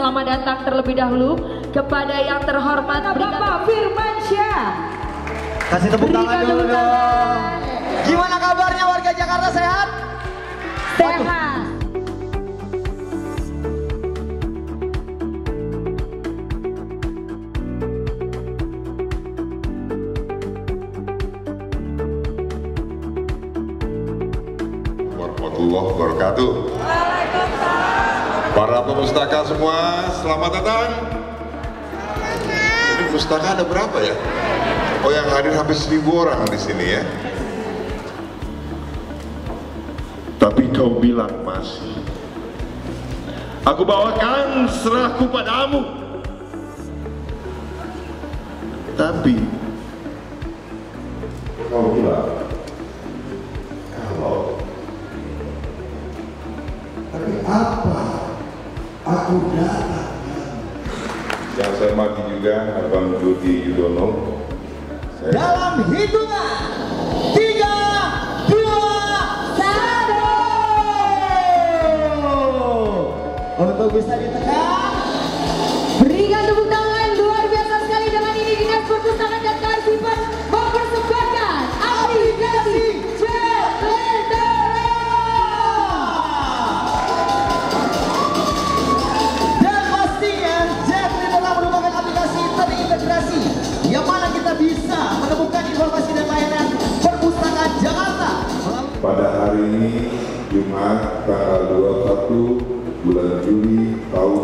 selamat datang terlebih dahulu kepada yang terhormat Bapak Firmansyah. Kasih tepuk tangan dulu dong. Gimana kabarnya warga Jakarta, sehat? Sehat. Warahmatullahi wabarakatuh. Para pemustaka semua, selamat datang. Ini pustaka ada berapa ya? Oh, yang hadir hampir 1000 orang di sini ya. Tapi kau bilang masih. Aku bawakan serahku padamu. Tapi kau bilang kalau. Tapi apa aku datang? Yang saya mati juga Abang Budi Yudono. Dalam hitungan 3, 2, 1. Untuk bisa ditekan. Berikan tepuk tangan luar biasa sekali. Dengan ini Dinas Perpustakaan dan Kearsipan mempersembahkan aplikasi Cek Lentera. Dan pastinya Cek Lentera merupakan aplikasi terintegrasi yang mana kita bisa menemukan informasi dan layanan perpustakaan Jakarta. Pada hari ini Jumat tanggal 21 bulan Juli tahun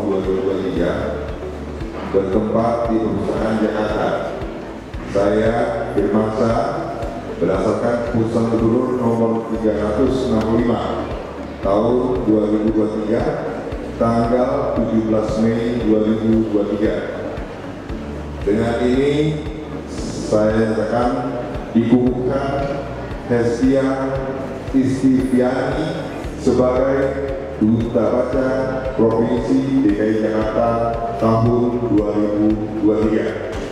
2023 bertempat di Perpustakaan Jakarta. Saya Firmansyah berdasarkan Keputusan Gubernur nomor 365 tahun 2023 tanggal 17 Mei 2023. Dengan ini saya nyatakan dikukuhkan Hestia Istiviani sebagai Duta Baca Provinsi DKI Jakarta tahun 2023.